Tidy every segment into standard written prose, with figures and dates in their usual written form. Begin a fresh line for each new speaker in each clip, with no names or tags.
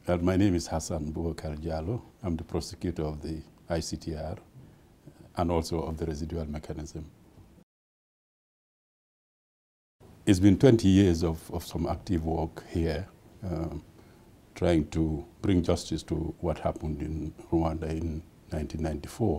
My name is Hassan Bubacar Jallow. I'm the prosecutor of the ICTR and also of the residual mechanism. It's been 20 years of some active work here, trying to bring justice to what happened in Rwanda in 1994.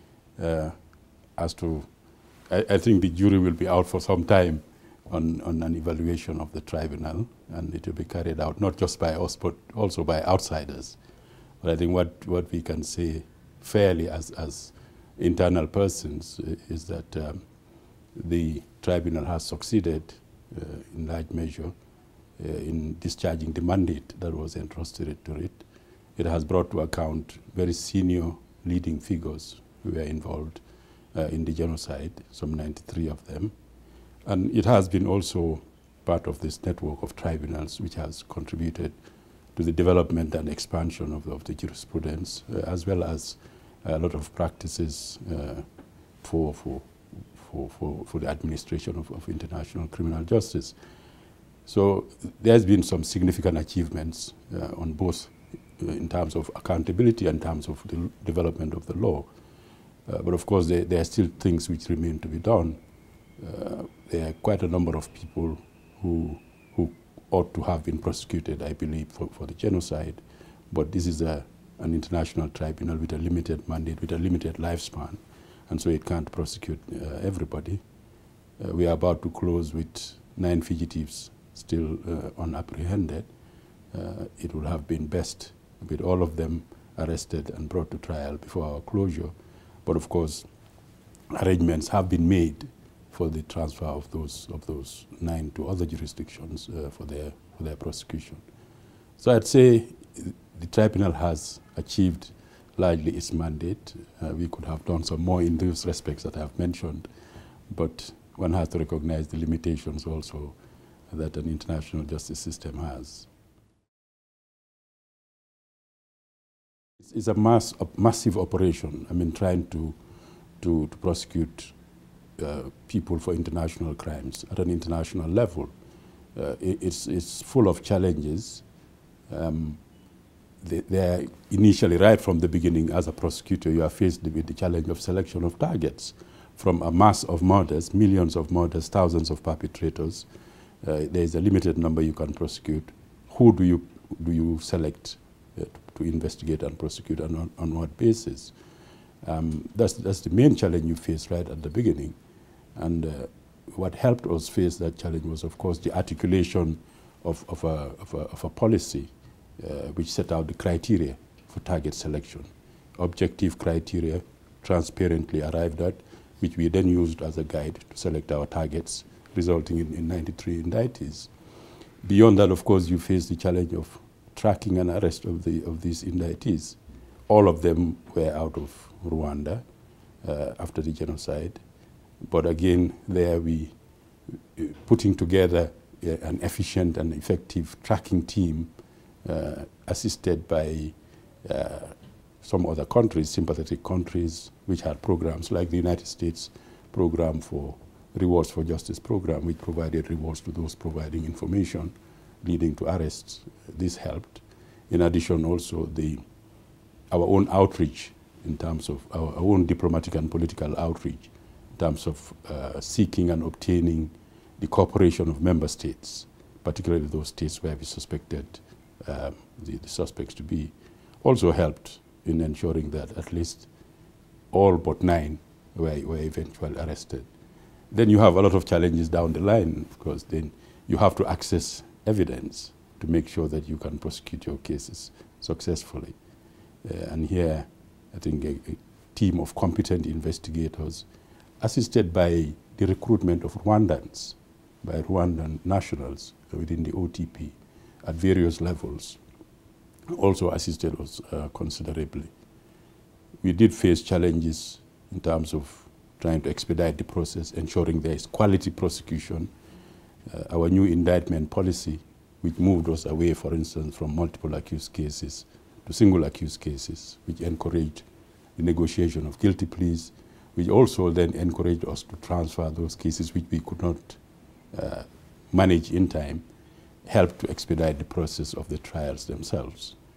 I think the jury will be out for some time on an evaluation of the tribunal, and it will be carried out not just by us but also by outsiders. But I think what we can say fairly as internal persons is that the tribunal has succeeded in large measure in discharging the mandate that was entrusted to it. It has brought to account very senior leading figures who were involved in the genocide, some 93 of them. And it has been also part of this network of tribunals which has contributed to the development and expansion of the jurisprudence, as well as a lot of practices for the administration of international criminal justice. So there's been some significant achievements on both in terms of accountability and in terms of the development of the law. But of course, there are still things which remain to be done. There are quite a number of people who ought to have been prosecuted, I believe, for the genocide. But this is an international tribunal with a limited mandate, with a limited lifespan, and so it can't prosecute everybody. We are about to close with 9 fugitives still unapprehended. It would have been best with all of them arrested and brought to trial before our closure. But of course, arrangements have been made for the transfer of those 9 to other jurisdictions for their prosecution. So I'd say the tribunal has achieved largely its mandate. We could have done some more in those respects that I have mentioned, but one has to recognize the limitations also that an international justice system has. It's a massive operation. I mean, trying to prosecute people for international crimes at an international level. It's full of challenges. They're initially, right from the beginning, as a prosecutor, you are faced with the challenge of selection of targets. From a mass of murders, millions of murders, thousands of perpetrators, there is a limited number you can prosecute. Who do you select to investigate and prosecute, and on what basis? That's the main challenge you face right at the beginning. And what helped us face that challenge was, of course, the articulation of a policy which set out the criteria for target selection. Objective criteria, transparently arrived at, which we then used as a guide to select our targets, resulting in 93 indictees. Beyond that, of course, you face the challenge of tracking and arrest of these indictees. All of them were out of Rwanda after the genocide. But again, there we putting together an efficient and effective tracking team assisted by some other countries, sympathetic countries, which had programs like the United States program for Rewards for Justice program, which provided rewards to those providing information leading to arrests. This helped. In addition, also our own outreach in terms of our own diplomatic and political outreach in terms of seeking and obtaining the cooperation of member states, particularly those states where we suspected the suspects to be, also helped in ensuring that at least all but 9 were eventually arrested. Then you have a lot of challenges down the line, of course. Then you have to access evidence to make sure that you can prosecute your cases successfully. And here, I think a team of competent investigators, assisted by the recruitment of Rwandans, by Rwandan nationals within the OTP at various levels, also assisted us considerably. We did face challenges in terms of trying to expedite the process, ensuring there is quality prosecution. Our new indictment policy, which moved us away, for instance, from multiple accused cases to single accused cases, which encouraged the negotiation of guilty pleas, which also then encouraged us to transfer those cases which we could not manage in time, helped to expedite the process of the trials themselves.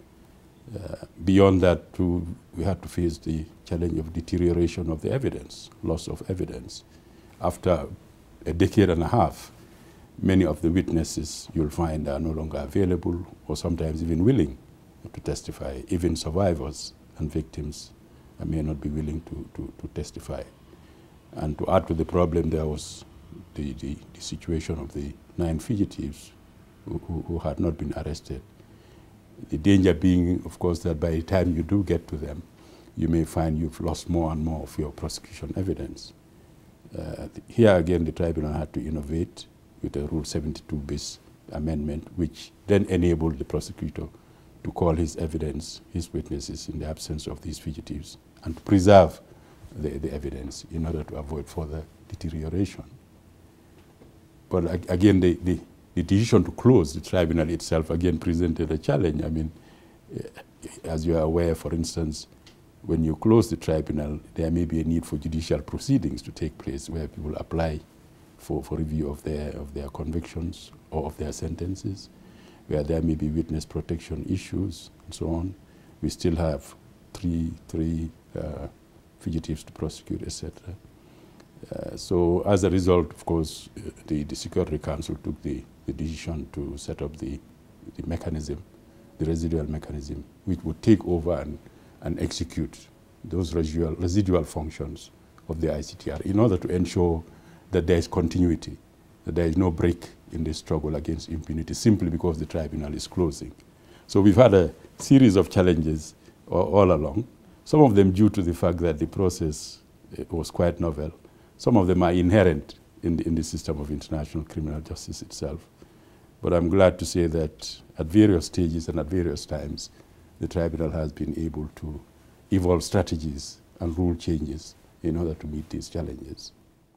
Beyond that, we had to face the challenge of deterioration of the evidence, loss of evidence. After a decade and a half, many of the witnesses you'll find are no longer available or sometimes even willing to testify. Even survivors and victims may not be willing to testify. And to add to the problem, there was the situation of the 9 fugitives who had not been arrested. The danger being, of course, that by the time you do get to them, you may find you've lost more and more of your prosecution evidence. Here again, the tribunal had to innovate with a Rule 72 bis amendment, which then enabled the prosecutor to call his evidence, his witnesses, in the absence of these fugitives, and to preserve the evidence in order to avoid further deterioration. But again, the decision to close the tribunal itself again presented a challenge. I mean, as you are aware, for instance, when you close the tribunal, there may be a need for judicial proceedings to take place where people apply for review of their convictions or of their sentences, where there may be witness protection issues and so on. We still have three fugitives to prosecute, etc. So as a result, of course, the Security Council took the decision to set up the mechanism, the residual mechanism, which would take over and execute those residual functions of the ICTR in order to ensure that there is continuity, that there is no break in the struggle against impunity simply because the tribunal is closing. So we've had a series of challenges all along, some of them due to the fact that the process was quite novel. Some of them are inherent in the system of international criminal justice itself. But I'm glad to say that at various stages and at various times, the tribunal has been able to evolve strategies and rule changes in order to meet these challenges.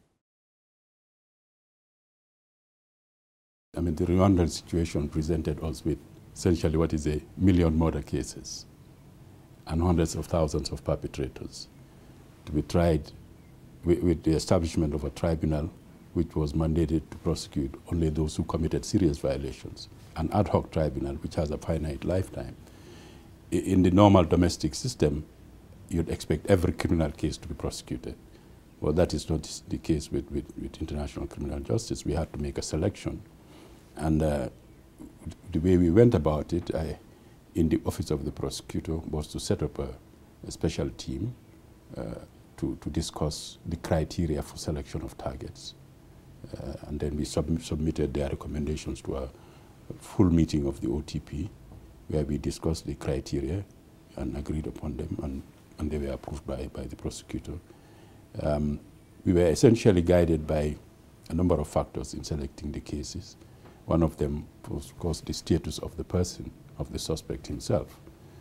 I mean, the Rwandan situation presented us with essentially what is 1 million murder cases and hundreds of thousands of perpetrators to be tried with the establishment of a tribunal which was mandated to prosecute only those who committed serious violations, an ad hoc tribunal which has a finite lifetime. In the normal domestic system, you'd expect every criminal case to be prosecuted. Well, that is not the case with international criminal justice. We had to make a selection. And the way we went about it in the office of the prosecutor was to set up a special team to discuss the criteria for selection of targets. And then we submitted their recommendations to a full meeting of the OTP, where we discussed the criteria and agreed upon them, and they were approved by the prosecutor. We were essentially guided by a number of factors in selecting the cases. One of them was, of course, the status of the person, of the suspect himself.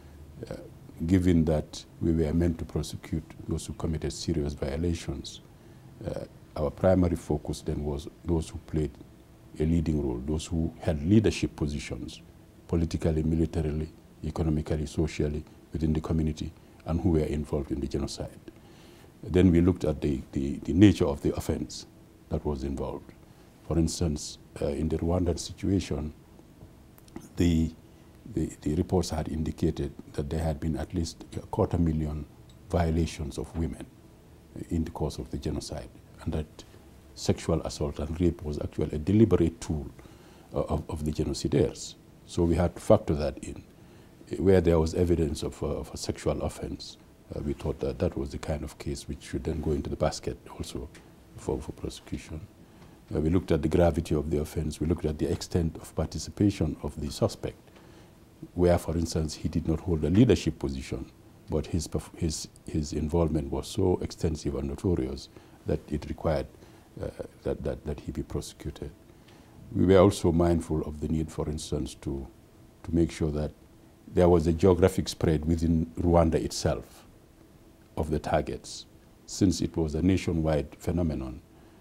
Given that we were meant to prosecute those who committed serious violations, our primary focus then was those who played a leading role, those who had leadership positions, politically, militarily, economically, socially, within the community, and who were involved in the genocide. Then we looked at the nature of the offense that was involved. For instance, in the Rwandan situation, the reports had indicated that there had been at least 250,000 violations of women in the course of the genocide, and that sexual assault and rape was actually a deliberate tool of the genocidaires. So we had to factor that in. Where there was evidence of a sexual offense, we thought that that was the kind of case which should then go into the basket also for prosecution. We looked at the gravity of the offense. We looked at the extent of participation of the suspect, where, for instance, he did not hold a leadership position, but his involvement was so extensive and notorious that it required that he be prosecuted. We were also mindful of the need, for instance, to make sure that there was a geographic spread within Rwanda itself of the targets. Since it was a nationwide phenomenon,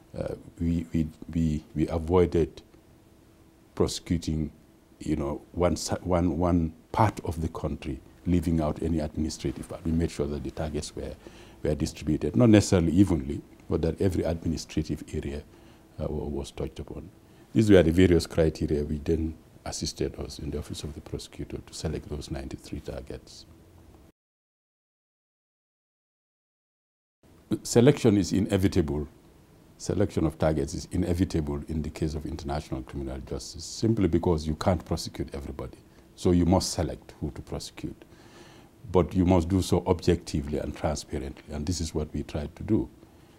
we avoided prosecuting, one part of the country, leaving out any administrative part. We made sure that the targets were distributed, not necessarily evenly, but that every administrative area was touched upon. These were the various criteria we then assisted us in the Office of the Prosecutor to select those 93 targets. Selection is inevitable. Selection of targets is inevitable in the case of international criminal justice, simply because you can't prosecute everybody. So you must select who to prosecute. But you must do so objectively and transparently, and this is what we tried to do.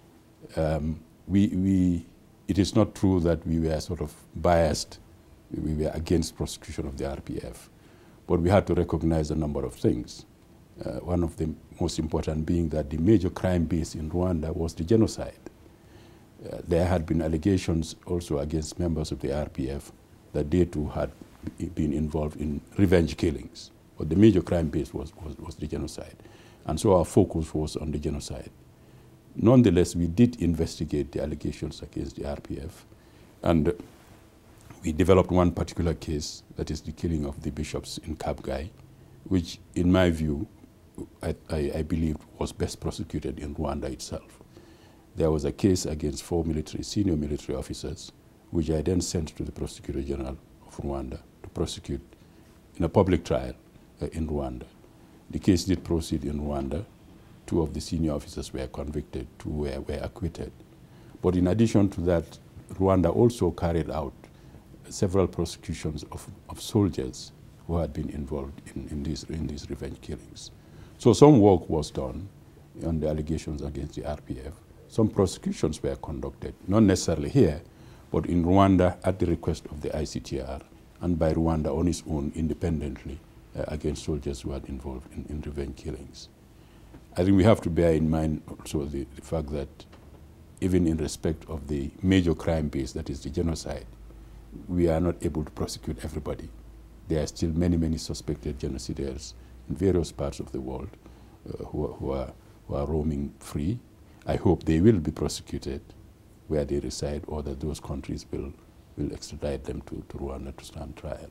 It is not true that we were sort of biased, we were against prosecution of the RPF, but we had to recognize a number of things. One of the most important being that the major crime base in Rwanda was the genocide. There had been allegations also against members of the RPF that they too had been involved in revenge killings. But the major crime base was the genocide. And so our focus was on the genocide. Nonetheless, we did investigate the allegations against the RPF. And we developed one particular case, that is the killing of the bishops in Kabgai, which in my view, I believe was best prosecuted in Rwanda itself. There was a case against 4 senior military officers, which I then sent to the Prosecutor General of Rwanda to prosecute in a public trial in Rwanda. The case did proceed in Rwanda. 2 of the senior officers were convicted, 2 were acquitted. But in addition to that, Rwanda also carried out several prosecutions of soldiers who had been involved in these revenge killings. So some work was done on the allegations against the RPF. Some prosecutions were conducted, not necessarily here, but in Rwanda at the request of the ICTR and by Rwanda on its own independently against soldiers who had involved in revenge killings. I think we have to bear in mind also the fact that even in respect of the major crime base, that is the genocide, we are not able to prosecute everybody. There are still many, many suspected genocidaires in various parts of the world who are roaming free. I hope they will be prosecuted where they reside, or that those countries will extradite them to Rwanda to stand trial.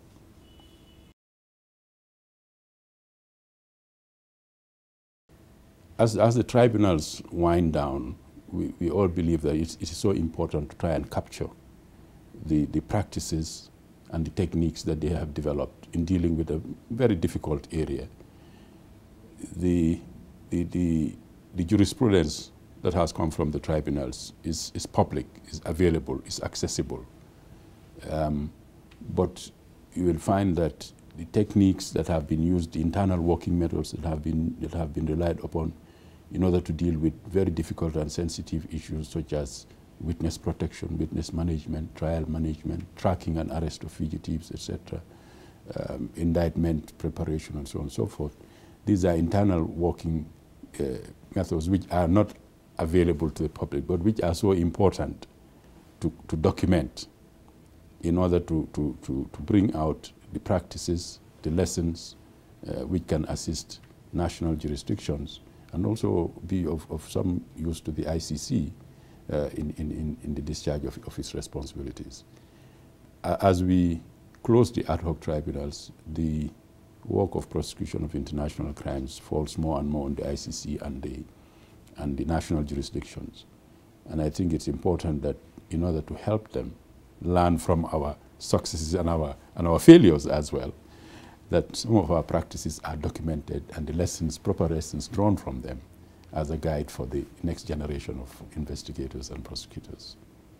As the tribunals wind down, we all believe that it is so important to try and capture the practices and the techniques that they have developed in dealing with a very difficult area. The jurisprudence that has come from the tribunals is public, is available, is accessible. But you will find that the techniques that have been used, the internal working methods that have been relied upon in order to deal with very difficult and sensitive issues such as witness protection, witness management, trial management, tracking and arrest of fugitives, etc., indictment preparation, and so on and so forth. These are internal working methods which are not available to the public, but which are so important to document in order to bring out the practices, the lessons which can assist national jurisdictions and also be of some use to the ICC in the discharge of its responsibilities. As we close the ad hoc tribunals, the work of prosecution of international crimes falls more and more on the ICC and the national jurisdictions. And I think it's important that in order to help them learn from our successes and our failures as well, that some of our practices are documented and the lessons, proper lessons drawn from them as a guide for the next generation of investigators and prosecutors.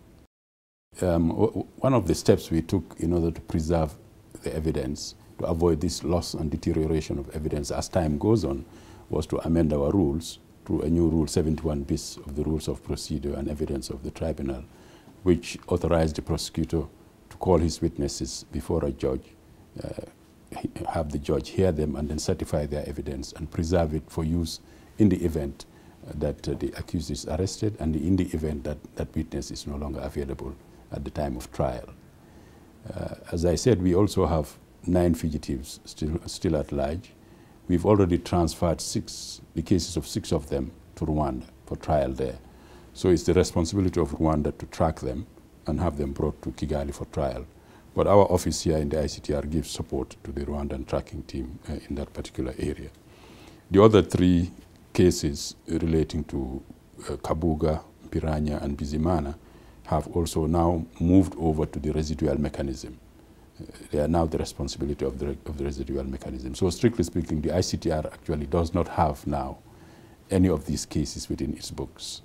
One of the steps we took in order to preserve the evidence, to avoid this loss and deterioration of evidence as time goes on, was to amend our rules through a new Rule 71 bis of the Rules of Procedure and Evidence of the Tribunal, which authorized the prosecutor to call his witnesses before a judge, have the judge hear them and then certify their evidence and preserve it for use in the event that the accused is arrested and in the event that that witness is no longer available at the time of trial. As I said, we also have 9 fugitives still at large. We've already transferred the cases of 6 of them to Rwanda for trial there. So it's the responsibility of Rwanda to track them and have them brought to Kigali for trial. But our office here in the ICTR gives support to the Rwandan tracking team in that particular area. The other 3 cases relating to Kabuga, Piranya, and Bizimana have also now moved over to the residual mechanism. they are now the responsibility of the residual mechanism. So strictly speaking, the ICTR actually does not have now any of these cases within its books.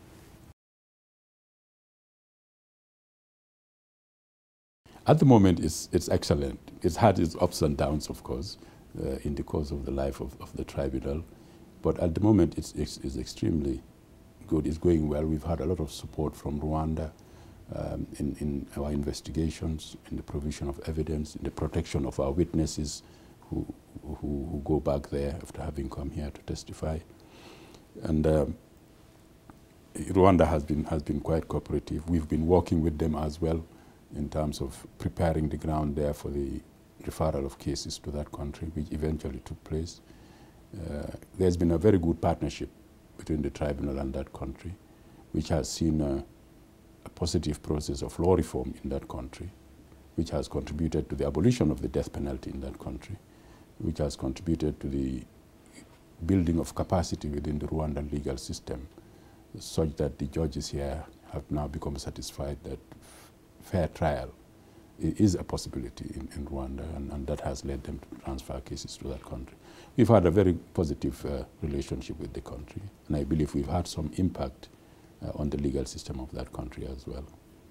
At the moment, it's excellent. It's had its ups and downs, of course, in the course of the life of the tribunal. But at the moment, it's extremely good. It's going well. We've had a lot of support from Rwanda in our investigations, in the provision of evidence, in the protection of our witnesses who go back there after having come here to testify. And Rwanda has been quite cooperative. We've been working with them as well in terms of preparing the ground there for the referral of cases to that country, which eventually took place. There's been a very good partnership between the tribunal and that country, which has seen a positive process of law reform in that country, which has contributed to the abolition of the death penalty in that country, which has contributed to the building of capacity within the Rwandan legal system, such that the judges here have now become satisfied that fair trial is a possibility in Rwanda, and that has led them to transfer cases to that country. We've had a very positive relationship with the country, and I believe we've had some impact on the legal system of that country as well.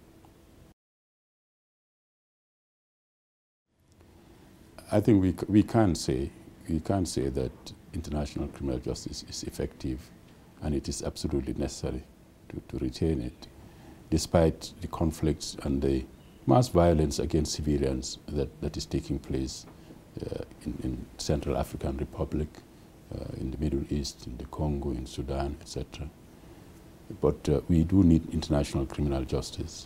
I think we can say that international criminal justice is effective, and it is absolutely necessary to retain it, despite the conflicts and the mass violence against civilians that is taking place in Central African Republic, in the Middle East, in the Congo, in Sudan, etc. But we do need international criminal justice.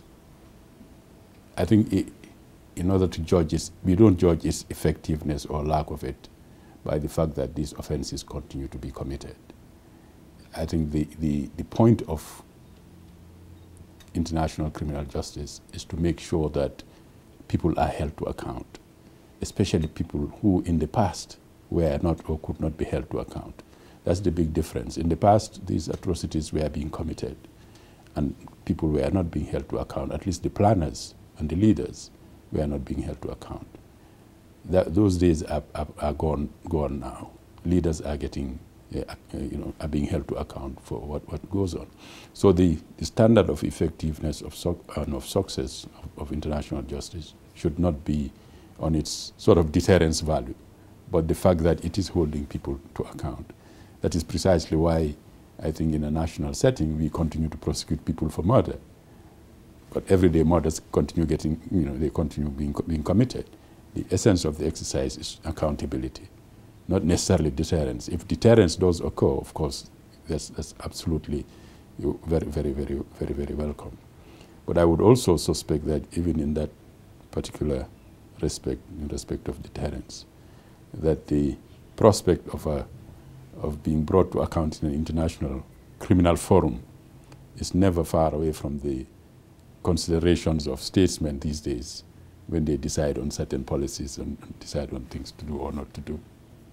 I think in order to judge it, we don't judge its effectiveness or lack of it by the fact that these offenses continue to be committed. I think the point of international criminal justice is to make sure that people are held to account, especially people who in the past were not or could not be held to account. That's the big difference. In the past, these atrocities were being committed and people were not being held to account. At least the planners and the leaders were not being held to account. Those days are gone now. Leaders are getting are being held to account for what goes on. So the standard of effectiveness and of success of international justice should not be on its sort of deterrence value, but the fact that it is holding people to account. That is precisely why I think in a national setting we continue to prosecute people for murder. But everyday murders continue getting, they continue being committed. The essence of the exercise is accountability, not necessarily deterrence. If deterrence does occur, of course, that's absolutely very, very, very, very, very welcome. But I would also suspect that even in that particular respect, in respect of deterrence, that the prospect of being brought to account in an international criminal forum is never far away from the considerations of statesmen these days when they decide on certain policies and decide on things to do or not to do.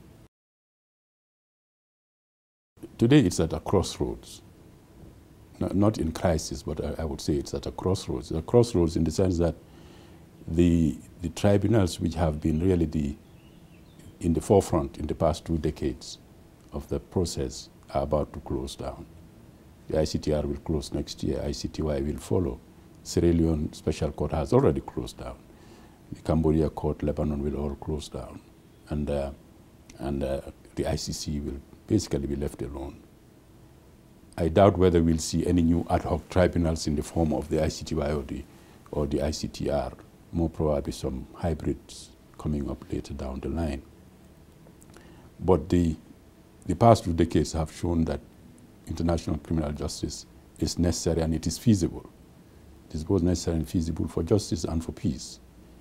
Today it's at a crossroads, not in crisis, but I would say it's at a crossroads. A crossroads in the sense that the tribunals which have been really in the forefront in the past 2 decades of the process are about to close down. The ICTR will close next year, ICTY will follow. Sierra Leone Special Court has already closed down. The Cambodia Court, Lebanon will all close down. And the ICC will basically be left alone. I doubt whether we'll see any new ad hoc tribunals in the form of the ICTY or the ICTR, more probably some hybrids coming up later down the line. But the past 2 decades have shown that international criminal justice is necessary and it is feasible. It is both necessary and feasible for justice and for peace.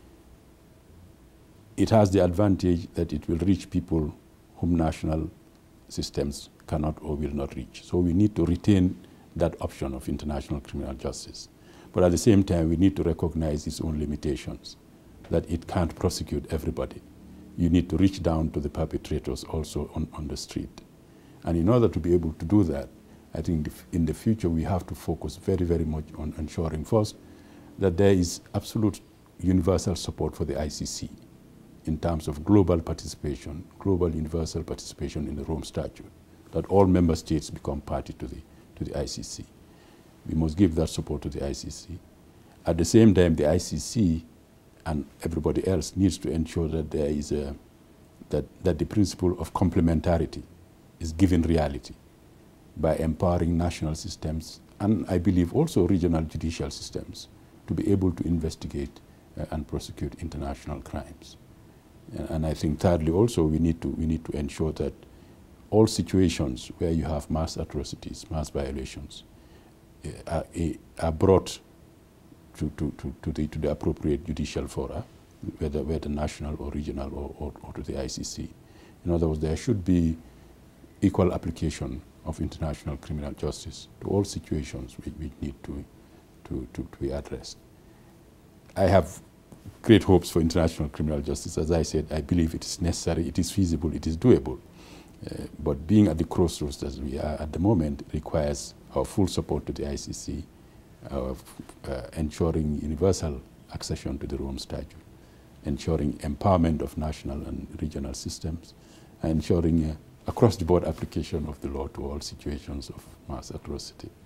It has the advantage that it will reach people whom national systems cannot or will not reach. So we need to retain that option of international criminal justice. But at the same time, we need to recognize its own limitations, that it can't prosecute everybody. You need to reach down to the perpetrators also on the street. And in order to be able to do that, I think in the future we have to focus very, very much on ensuring first that there is absolute universal support for the ICC in terms of global participation, global universal participation in the Rome Statute, that all member states become party to the ICC. We must give that support to the ICC. At the same time, the ICC and everybody else needs to ensure that there is that the principle of complementarity is given reality by empowering national systems and I believe also regional judicial systems to be able to investigate and prosecute international crimes. And I think thirdly also we need to ensure that all situations where you have mass atrocities, mass violations, are brought to the appropriate judicial fora, whether national or regional or to the ICC. In other words, there should be equal application of international criminal justice to all situations which need to be addressed. I have great hopes for international criminal justice. As I said, I believe it is necessary, it is feasible, it is doable. But being at the crossroads as we are at the moment requires our full support to the ICC, ensuring universal accession to the Rome Statute, ensuring empowerment of national and regional systems, and ensuring across-the-board application of the law to all situations of mass atrocity.